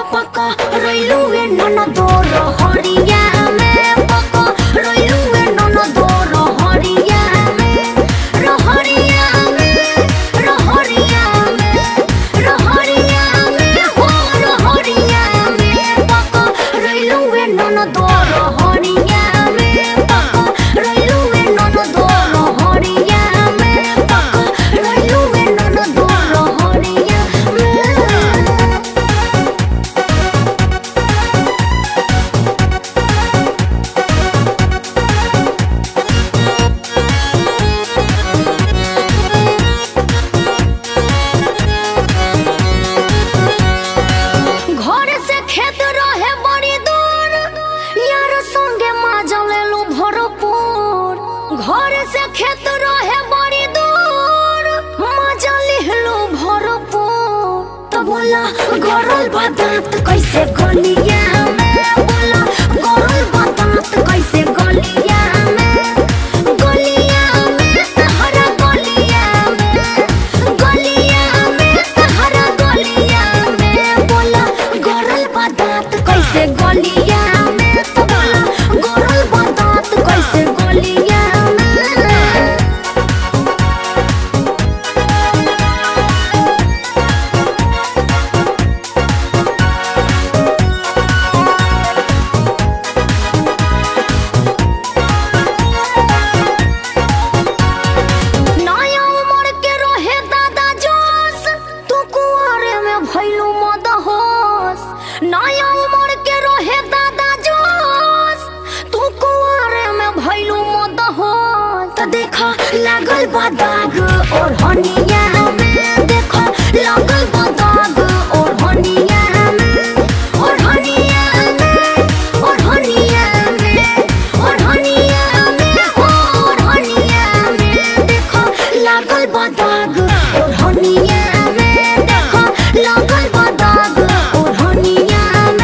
पका रोइलू वे नन दोर हरिया में पका रोइलू वे नन दोर हरिया में रहरिया में रहरिया में रहरिया में हो रहरिया में पका रोइलू वे नन दोर हरिया में पका रोइलू वे नन दोर हरिया में पका रोइलू वे नन दोर हरिया में। घर से खेत रहे बड़ी दूर यार संगे माजा लेलू भरपूर। घर से खेत रहे बड़ी दूर माजा लेलू भरपूर। तो बोला गरल बादात कैसे गलिया में बोला गरल बादात कैसे गलिया में गलिया में तहरा गलिया में गलिया में तहरा गलिया में बोला गरल बादात कैसे गलिया में तो बोला गरल बादात कैसे गलिया में। नया उम्र के रहे दादा जोश तू कुआरे में भइलू मदहोश। नया उम्र के रहे दादा जोश तू कुआरे में भइलू मदहोश। तो देखा लागल बा दाग और हनिया में देखा लागल बा दाग और हनिया में और हनिया में और हनिया में और हनिया में और हनिया में देखा लागल बा दाग और हनिया में देखा लागल बा दाग और हनिया में।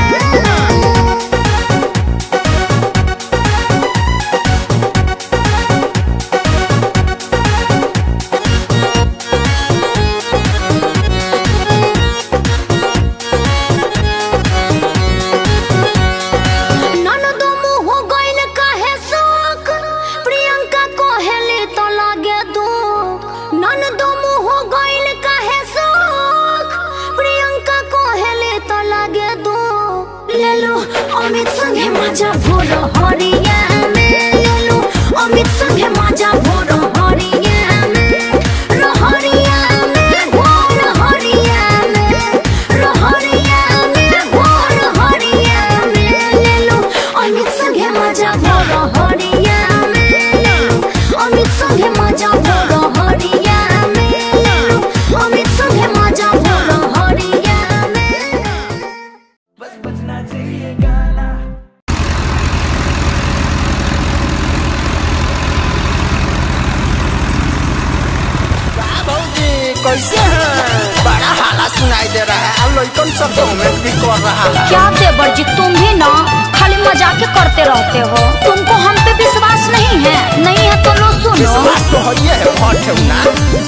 ननदो मुँह हो गइल काहे शौक प्रियंका कोहेली तो लागे दुख। ननदो मुँह हो गइल काहे शौक प्रियंका कोहेली तो लागे दुख। ले लो अमित संगे मजा भोर हरिया में ले लो अमित संगे मजा भोर हरिया में रहरिया में भोर हरिया में रहरिया में भोर हरिया में ले लो अमित संगे मजा भोर हरिया में ले लो अमित संगे मजा भोर हरिया में ले लो अमित संगे मजा भोर हरिया में। बस बजना चाहिए गाना। भौजी कैसे हैं? बड़ा हाला सुनाई दे रहा है और लड़कन सब कमेंट भी कर रहा है। क्या देवर जी तुम भी ना खाली मजाक करते रहते हो। तुमको हम पे विश्वास नहीं है? नहीं है तो लो सुनो। विश्वास तो है फट है ना।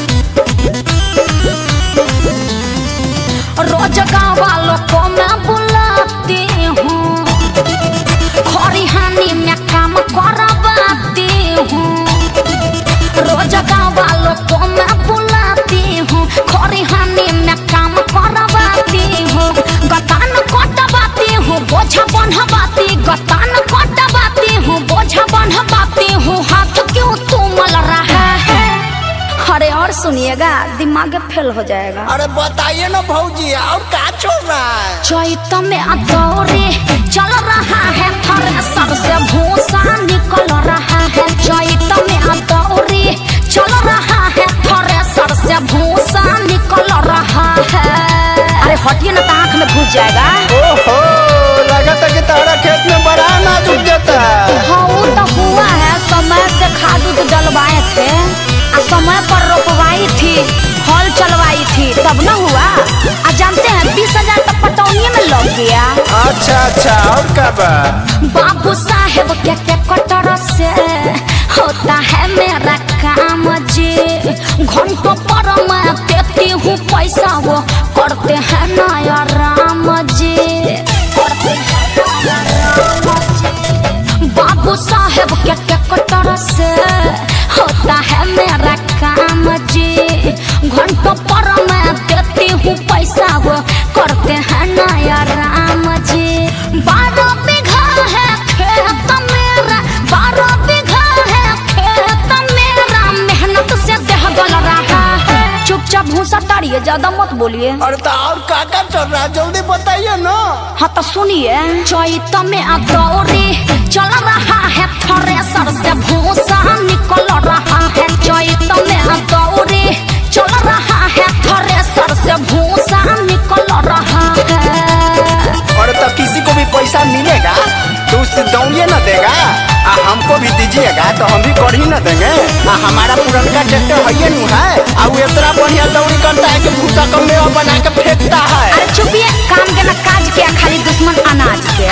रोज गाँव वालों को मैं बुलाती हूँ खरिहानी में काम करवाती हूँ। रोज गाँव वालों को मैं बुलाती हूँ खरिहानी में काम करवाती हूँ। गतान कटवाती हूँ बोझा बन्हवाती गतान कटवाती हूँ बोझा बन्हवाती हूँ। हाथ क्यों तुमल रहा है? अरे और सुनिएगा दिमाग फेल हो जाएगा। अरे बताइए ना भौजी और क्या चल रहा है? चैत में दौरे चल रहा है थ्रेसर से भूसा निकल रहा है। चैत में दौरे चल रहा है थ्रेसर से भूसा निकल रहा है। अरे हटिए ना तो आँख में घुस जाएगा। ओहो लगता कि तारा खेत में बड़ा अनाज उग जाता है। हाँ वो तो हुआ है समय से खाद उद डलवाए थे और समय पर रोपवाई थी हल चलवाई थी तब न हुआ। जानते हैं 20,000 तो पटौनिये में लग गया। अच्छा अच्छा और क्या बा? बाबू साहेब के कटर से होता है मेरा काम जी। घंटों पर मैं देती हूँ पैसा वो करते हैं नया राम जी। से होता है मेरा काम जी। घंटों पर मैं देती हूँ पैसा वो करते हैं नया राम जी। 12 बीघा है खेत मेरा, 12 बीघा है खेत मेरा, मेहनत से देह गल रहा है। चुपचाप भूसा ताड़िए, ज्यादा मत बोलिए। अरे तो और क्या चल रहा है जल्दी बताइए ना। हाँ तो सुनिए, चैत में दौरी चल रहा है, थ्रेसर से भूसा निकल रहा है। चैत में दौरी चल रहा है, थ्रेसर से भूसा निकल रहा है। और तो किसी को भी पैसा मिलेगा तो उससे दौड़िए न देगा, हमको भी दीजिएगा तो हम भी कर ही न देंगे। हमारा पुरनका ट्रैक्टर है नु है, वो इतना बढ़िया दौड़ी करता है कि भूसा का मेवा बना के फेंकता है। अरे चुपिए, काम के न काज किया, खाली दुश्मन अनाज के।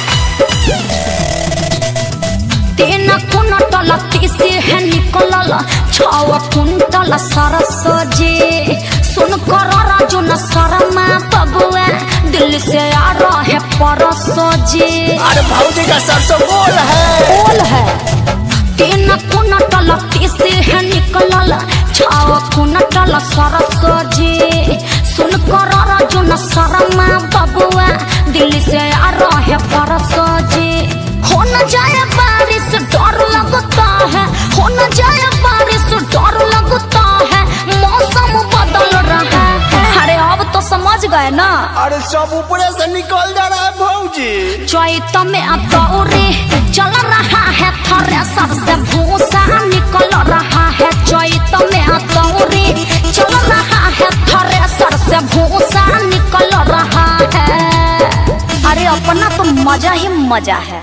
3 कुंटल तीसी है निकलल, 6 कुंटल सरसो जी। सुन कर राजू न शर्मा बबुआ, दिल्ली से आ रहा है परसो जी। अरे भाऊजी का सरसों गोल है। 3 कुंटल तीसी है निकलल, 6 कुंटल सरसो जी। सुन कर राजू न शर्मा बबुआ, दिल्ली से आ रहा है परसो जी। हो न जाए बारिश डर लगता है, हो न जाए बारिश डर लगता है, मौसम बदल रहा है। अरे अब तो समझ गए ना। अरे सब ऊपरे से निकल जा रहा है भाऊजी। चैत में दौरी चल रहा है, थ्रेसर से भूसा निकल रहा है। चैत में दौरी चल रहा है, थ्रेसर से भूसा निकल रहा है। अरे अपना तो मजा ही मजा है।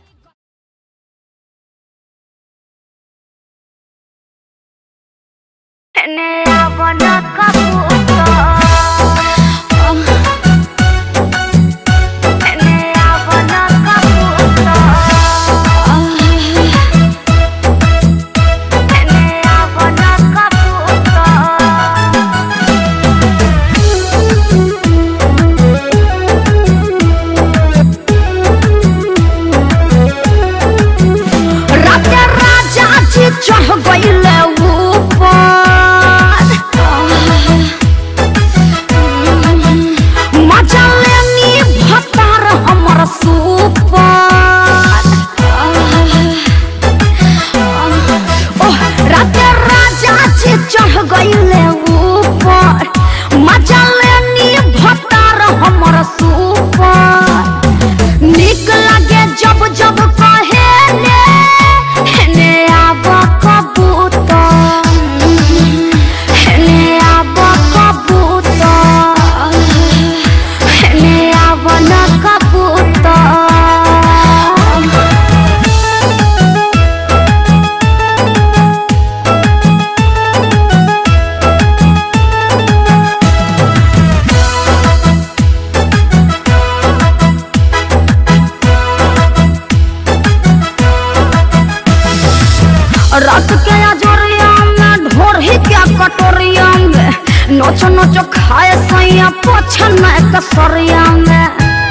चढ़ गईले ऊपर, मजा लेनी भतार हमर सुपर। ओह राते राजा जी चढ़ गईले ऊपर, मजा लेनी भतार हमर सुपर। निक लगे जब जब कहे ने रात के अजोरिया में ढोर ही क्या कटोरिया में, नोचो नोचो खाए सैया पोछन कसरिया में।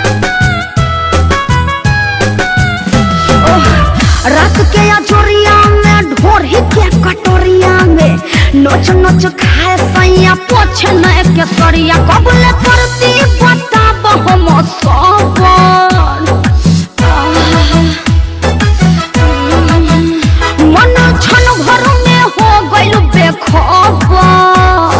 रात के अजोरिया में ढोर ही क्या कटोरिया में, नोचो नोचो खाए सैया पोछन कसरिया। कबूल करती बताब हम सबर, मन छन घर में हो गइल बेखबर।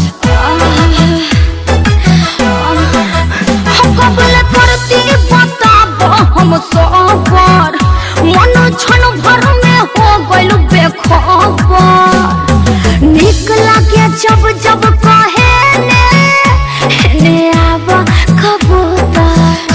कबूल करती बताब हम सबर, मन छन घर में हो गइल बेखबर। निक लागे जब जब कहे ने आवा कबूतर।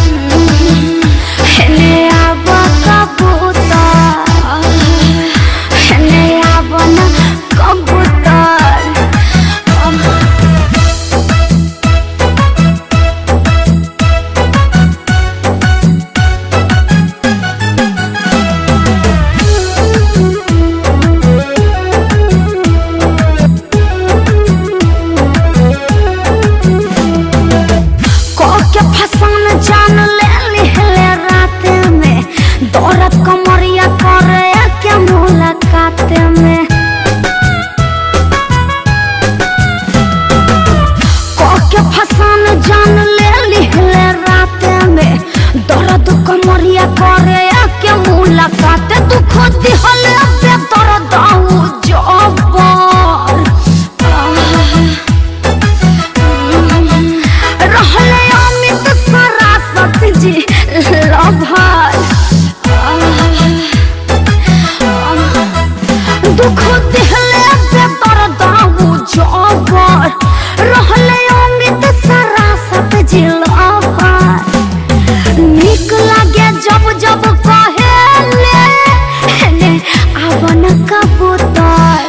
दिहले बेदर्द वो जबर रहले अमित सारा सब जिलावर निक लागे जब जब कहेले हेने आवन कबूतर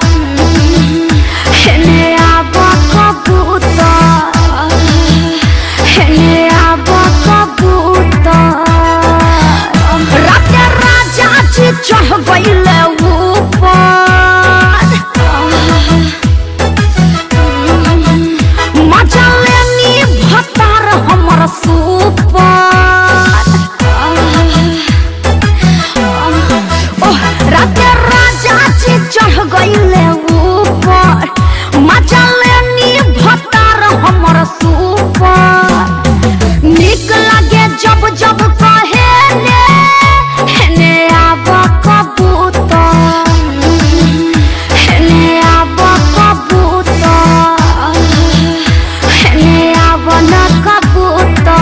हेने आब कबूतर हेने आब कबूतर राते राजा जी चढ़ गइले ऊपर मजा लेनी भतार हमर सुपर राते राजा जी चढ़ गइले ऊपर मजा लेनी भतार हमर सुपर निक लागे जब जब कहेले हेने आब कबूतर हेने आब कबूतर हेने आब न कबूतर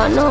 जानू।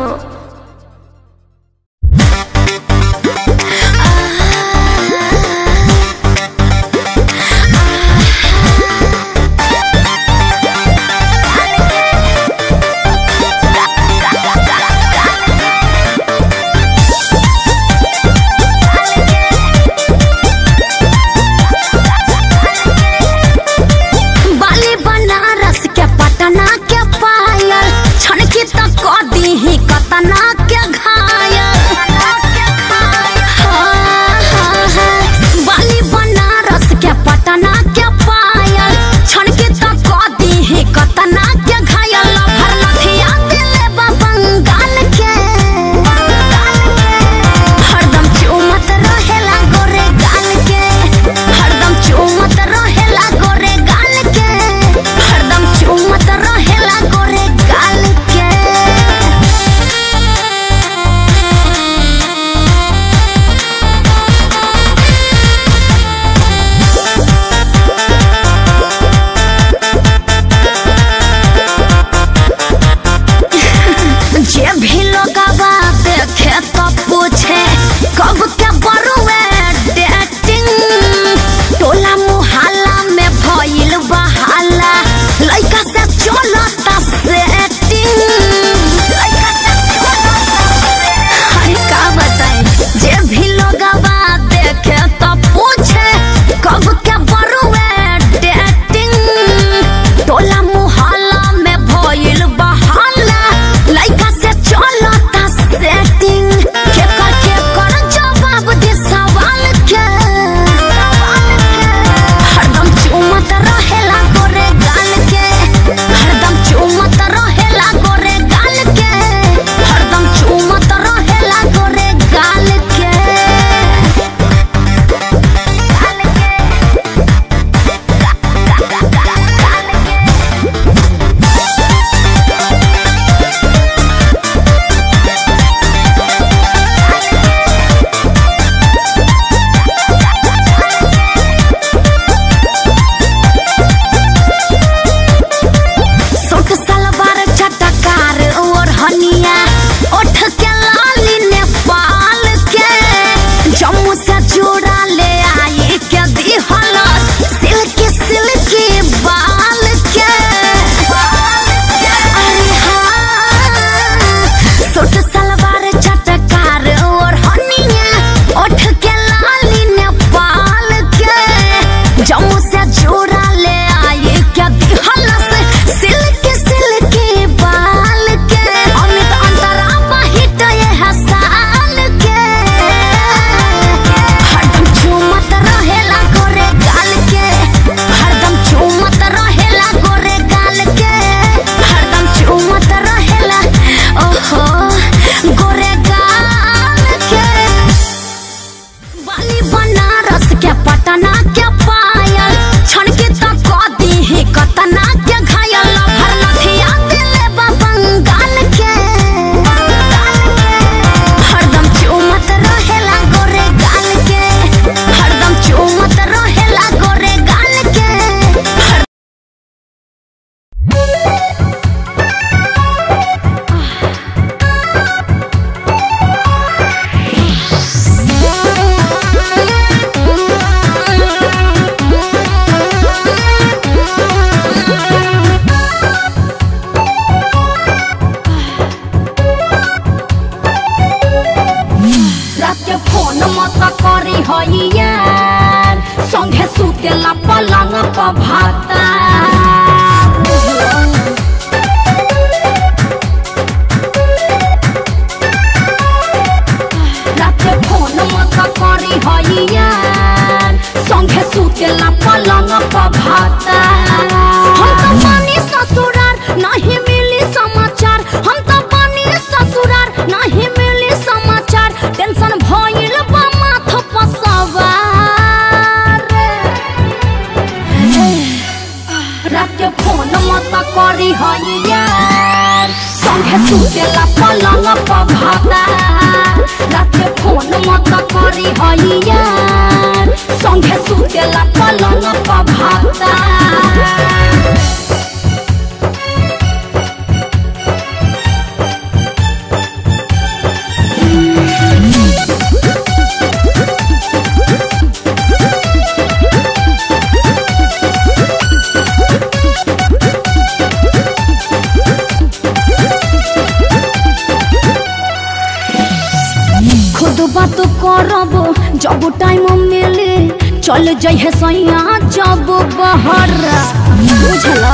चल जइहे सैया जब बहर बुझला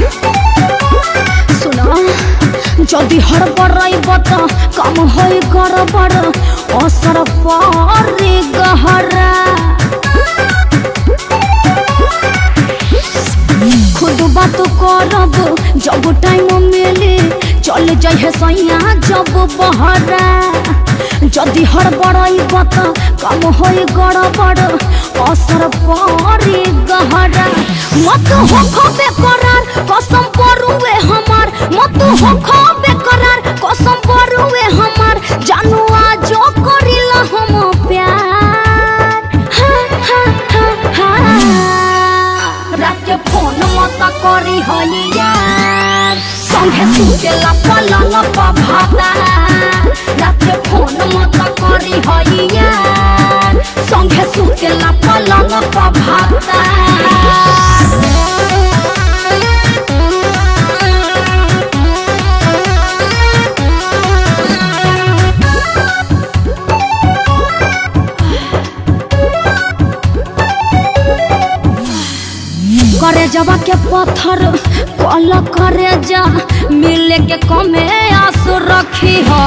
सुना जदि हड़बड़ाइब त काम होई गड़बड़ असर पड़े गहरा खुद बात करब जब टाइम मिले चल जाइए सैया जब बहरा जदि हड़बड़ाइब त काम होई गड़बड़ असर पड़े गहरा मत हो बेकरार कसम परुए हमार मत हो बेकरार कसम परुए हमार जानू आज करिला हम प्यार रात के फोन मत करी हई यार संगे सुतेला पलंग पर भाता रात के फोन मत करी हई यार संगे सुतेला पलंग पर भाता करे जवा के पत्थर कल करे जा मिले के कमे आस रखी हो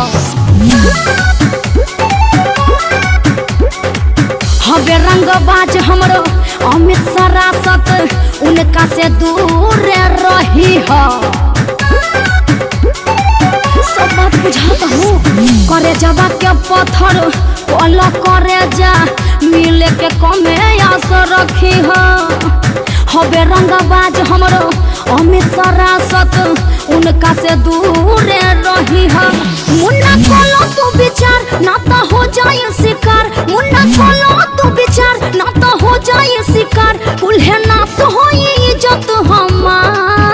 हवे रंगबाज हमरो अमित सरासत उनका से दूर रही हो सब बात बुझाता हूँ करे जवा के पत्थर कल करे जा मिले के कमे आस रखी हो हवे रंगबाज हमरो अमित सरासत उनका से दूर रही है मुन्ना कोलो तू विचार ना तो हो जाए शिकार मुन्ना कोलो तू विचार ना तो हो जाए शिकार कुल्हे नाश हो इज्जत हमार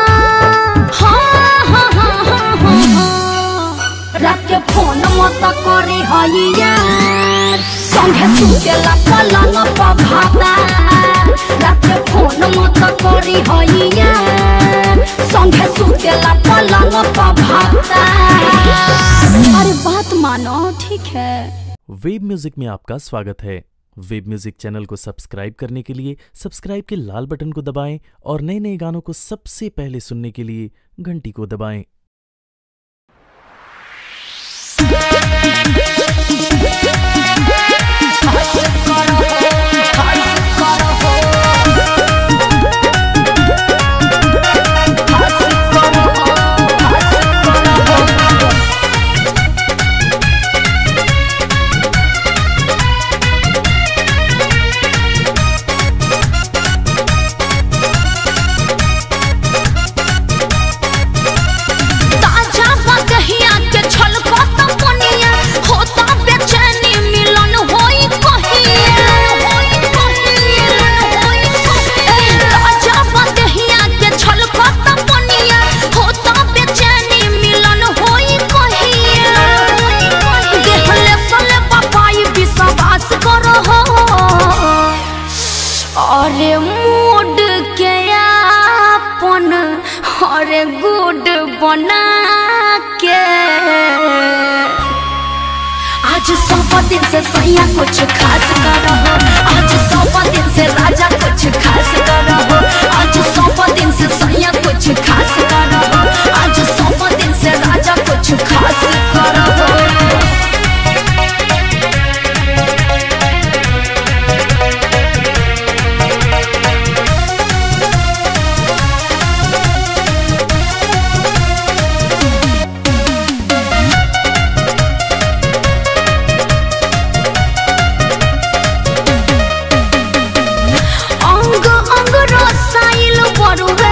रात के फोन मत करी हई यार संगे सुतेला पलंग पर भाता रात के फोन मत करी हई यार संगे सुतेला पलंग पर भाता अरे बात मानो ठीक है। वेब म्यूजिक में आपका स्वागत है। वेब म्यूजिक चैनल को सब्सक्राइब करने के लिए सब्सक्राइब के लाल बटन को दबाएं और नए नए गानों को सबसे पहले सुनने के लिए घंटी को दबाएं। अरे मूड के अपन अरे गुड बना के आज 100 दिन से सैया कुछ खास करो आज 100 दिन से राजा कुछ खास करो आज 100 दिन से सैया कुछ खास करो आज 100 दिन से राजा कुछ खास करो। अंग अंग रसाइल बरुए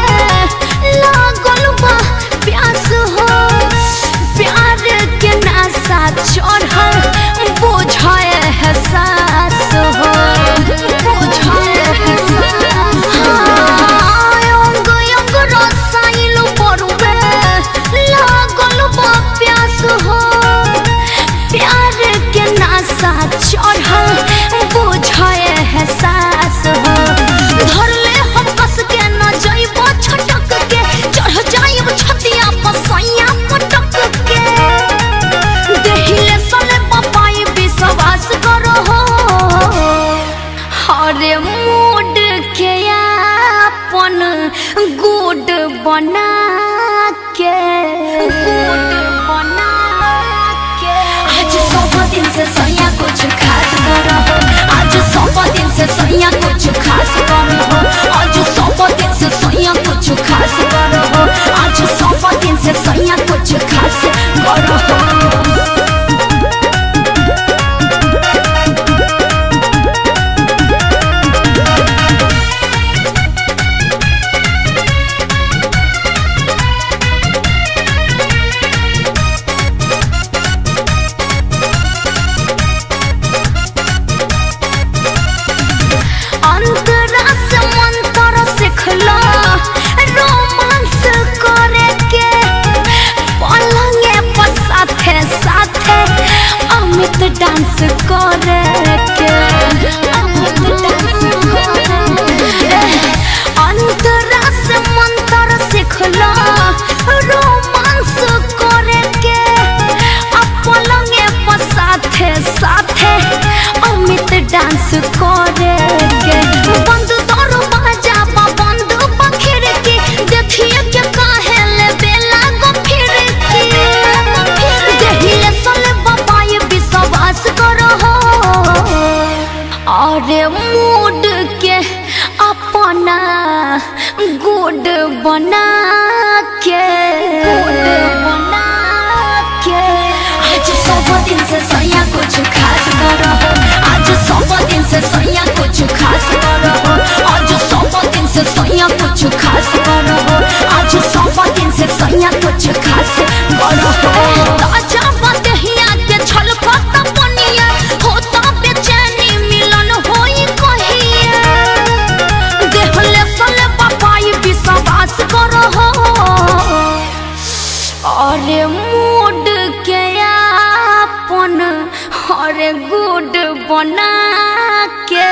बना के आज 100 दिन से सैया कुछ खास करो आज 100 दिन से सैया कुछ खास करो आज 100 दिन से सैया कुछ खास करो आज 100 दिन से सैया कुछ खास करो डांस करे के अंतरा से मंत्र सिखला रोमांस करे के पलंगे पर साथे साथे अमित डांस करे के बंद दरवाजा बंद बखिर की देखिए के काहे ले बेला गो फिर की देहिले सल बाबाई विश्वास करो अरे मूड के अपना गुड बना के आज 100 दिन से सैया कुछ खास करो आज 100 दिन से सैया कुछ खास करो आज 100 दिन से सैया कुछ खास करो आज 100 दिन से सैया कुछ खास करो ताजा बदहिया के छलकता पनिया होता बेचैनी मिलन होई कहिया देहले सले पापाई विश्वास करो अरे मूड के अपन अरे गुड बना के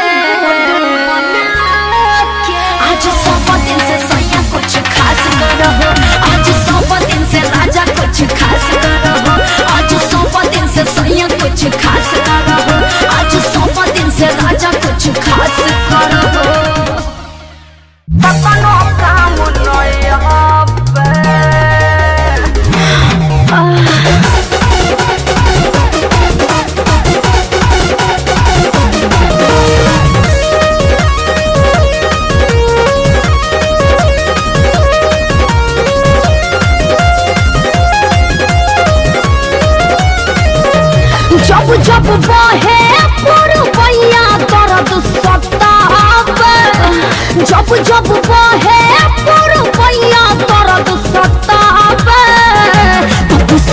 आज 100 दिन से सैया कुछ खास करो आज 100 दिन से राजा कुछ खास करो आज 100 दिन से सैया कुछ खास करो आज 100 दिन से राजा कुछ खास करो पकनो काम नया पे जब जब बहे पुरवैया दर्द सतावे जब जब बहे पुरवैया दर्द सतावे तपिस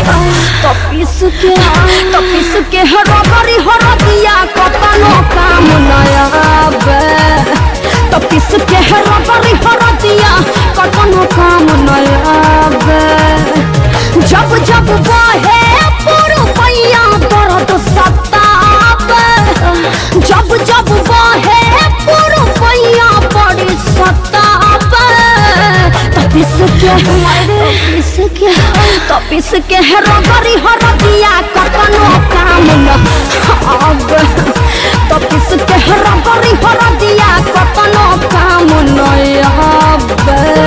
के हरगरी हरदिया कतनो काम नयाबे तपिस के हरगरी हरदिया कतनो काम नयाबे जब जब बहे पुरवैया दर्द सतावे जब जब बहे पुरवैया बड़ी सतावे तपिस के हरगरी हरदिया कतनो काम न आवे तपिस के हरगरी हरदिया कतनो काम न आवे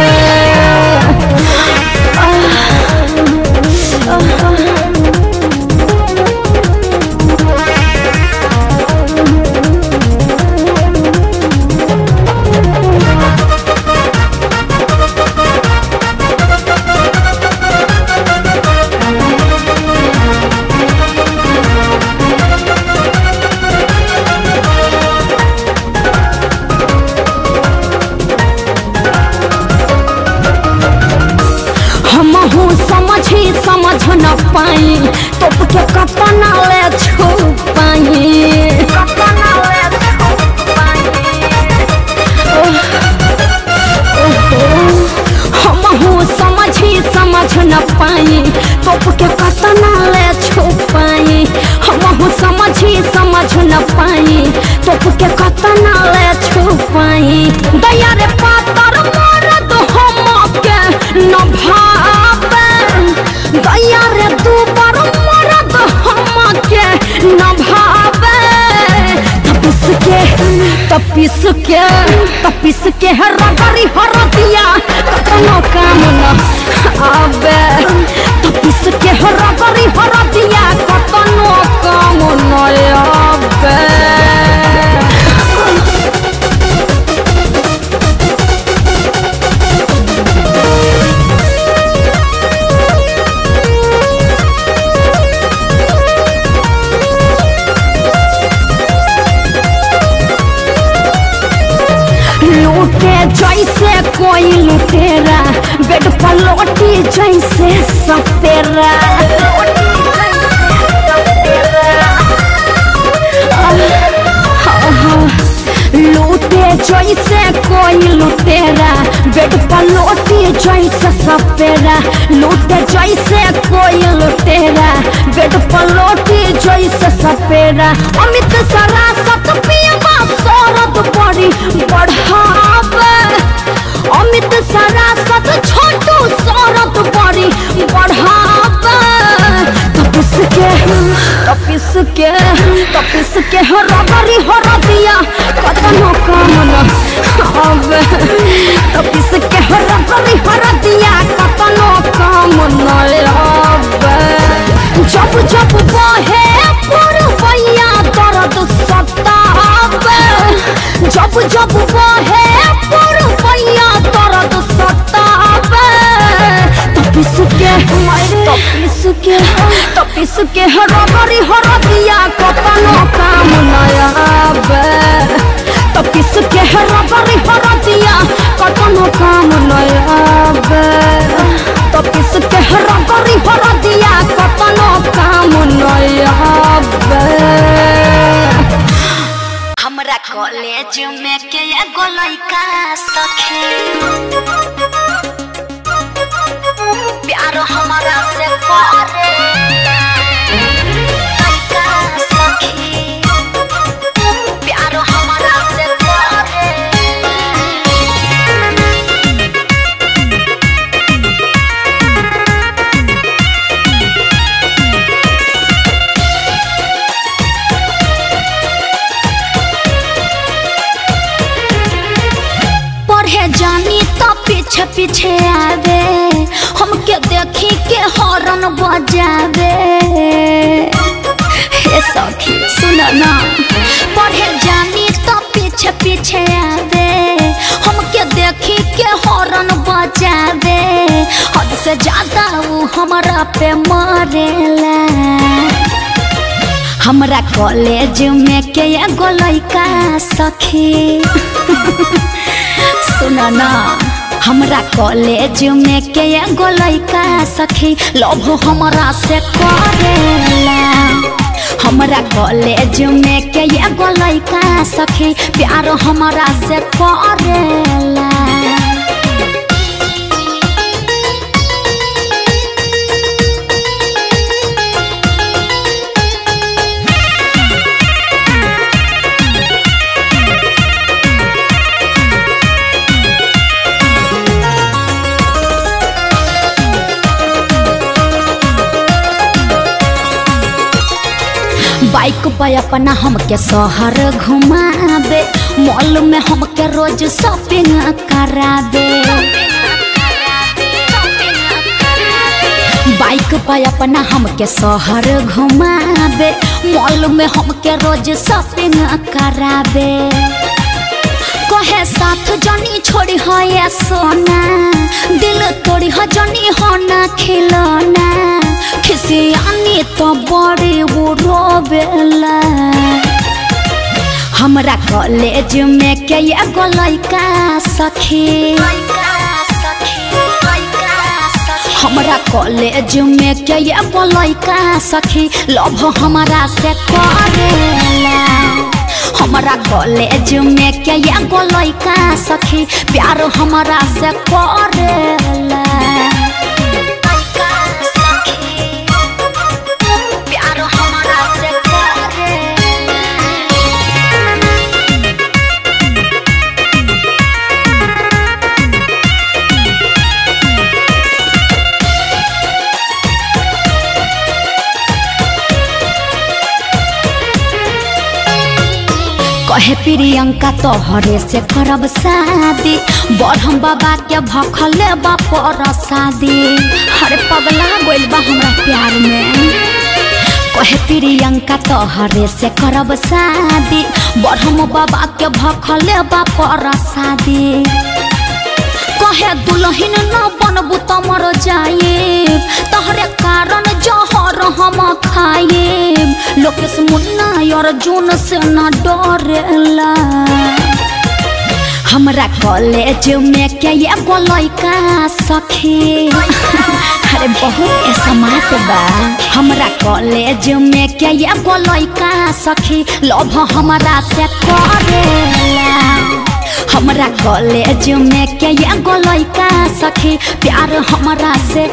समझ न पाई तोप के कतना ले छुपाई हमहू समझ न पाई तोप के कतना ले छुपाई हमहू समझ न पाई तोप के कतना ले छुपाई दया रे पातर मरद हम के न भावे दया रे तू पर मरद हम के न भावे तपिस के रगरी हरदिया कतनो कोई लुटेरा बेड पर लोटी जैसे सपेरा लूटे जैसे कोई लुटेरा बेड पर लोटी जैसे सपेरा लूटे जैसे कोई लुटेरा बेड पर लोटी जैसे सपेरा अमित सरासत पियबा शरद बड़ी बढ़ावे अमित सरासत छोटू शरद बड़ी बढ़ावे तपिस के हरबरी हरदिया कतनो काम न आवे तपिस के हरबरी हरदिया कतनो काम न आवे जब जब बहे पुरवैया दर्द सतावे जब जब बहे पुरवैया दर्द सतावे तपिस के हरबरी हरदिया कतनो काम न आवे तपिस के हरबरी हरदिया कतनो काम न आवे तपिस के हरबरी हरदिया कतनो काम न आवे हमरा कॉलेज में के एगो लइका सखी प्यार हमारा से करे लइका सखी प्यार हमारा से करे पढ़े जानी तो पीछे पीछे आवे हमके देखी के हॉर्न बजावे हे सखी सुन ना पढ़े जानी तो पीछे पीछे आवे हमके देखी के हॉर्न बजावे हद से ज्यादा वो हमरा पे मरेला हमरा कॉलेज में के एगो लइका सखी सुन ना हमरा कॉलेज में के एगो लइका सखी लव हमरा से करेला हमरा कॉलेज में के एगो लइका सखी प्यार हमरा से करेला बाइक पे अपना हमके शहर घुमावे मॉल में हमके रोज शॉपिंग करावे बाइक पे अपना हमके शहर घुमावे मॉल में हमके रोज शॉपिंग करावे कहे साथ जनी छोड़ी हो ये सोना दिल तोड़ी हो जनी हो ना खिलौना खिसियानी तो बड़ी वो रोवेला हमरा कॉलेज में के एगो लइका सखी हमरा कॉलेज में के एगो लइका सखी लव हमरा से करेला हमरा कॉलेज में के एगो लइका सखी प्यार हमरा से करेला प्यार हमरा से कहे प्रियंका तोहरे से करब शादी बढ़म बाबा के भखले बापर शादी हरे पगला गोइल बा हमरा प्यार में कहे प्रियंका तोहरे से करब शादी बढ़म बाबा के भखले बापर शादी कहे दुल्हन न बनबू त मर जाए तोहरे कारण जहर हम खाए लोकेश मुन्ना अर्जुन से न डरेला हमरा कॉलेज में क्या ये लइका सखी अरे बहुत समाज बा। हमरा कॉलेज में क्या ये लइका सखी लव हमरा से करेला। हमरा कॉलेज में क्या ये लइका सखी प्यार हमरा से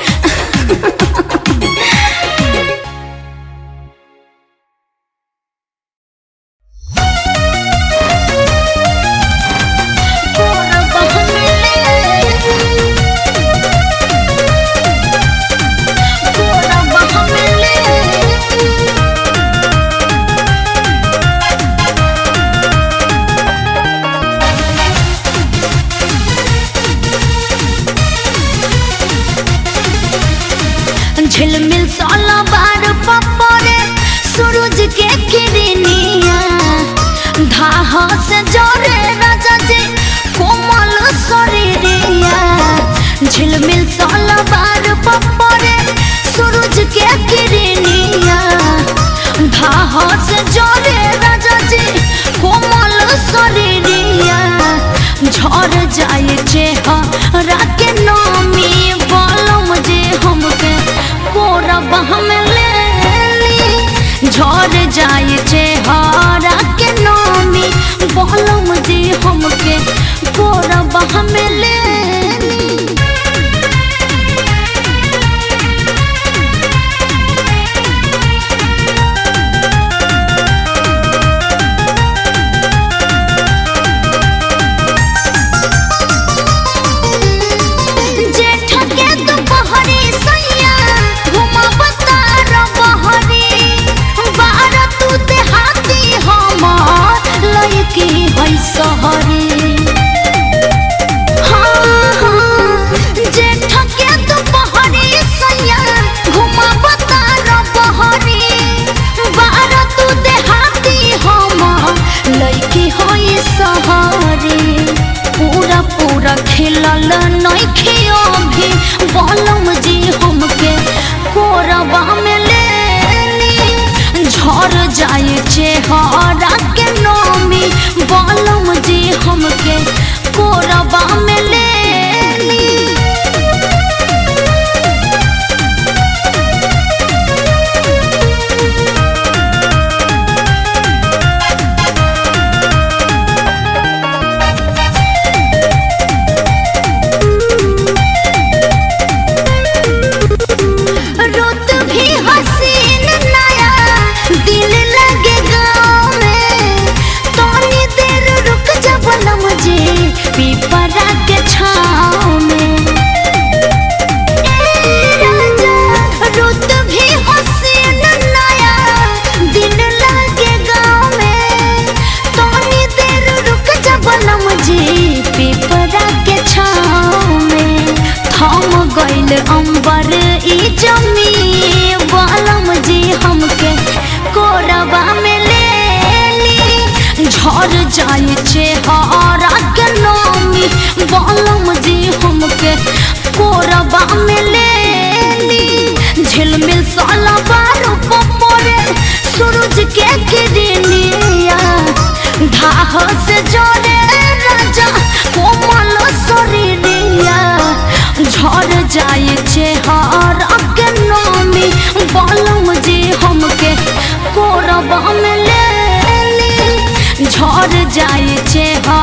झिलमिल सोला बार पपरे सूरज के किरनिया धाह से जोरे राजा जी कोमल शरीरिया। झिलमिल सोला बार पपरे सूरज के किरनिया धाह से जोरे राजा जी कोमल शरीरिया। झड़ जाए चेहरा के नामी बोलम जे हमके कोरब हम लेली। झड़ जाए चेहरा के नामी बोलम जे हमके कोरब हम लेली। खिलल नइखियो भी बोलम जी हमके कोरबा में लेली। झड़ जाए चेहरा के नामी बोलम जी हमके कोरबा में लेली। पीपरा के छाँव में राजा रुत भी हसीन नया दिन लागे गाँव में। तोनी देर रुक जा बनम जी पीपरा के छाँव में। थम गइल अंबर ई जमी बनम जी हमके कोरबा में लेली। झड़ जाए चेहरा के नामी बोलम जी हमके कोरबा में लेली। झिलमिल सोला बार पपरे सूरज के किरनिया धाह से जोरे राजा कोमल शरीरिया। झड़ जाए चेहरा के नामी बोलम जी हमके कोरबा में लेली। झड़ जाए चेहरा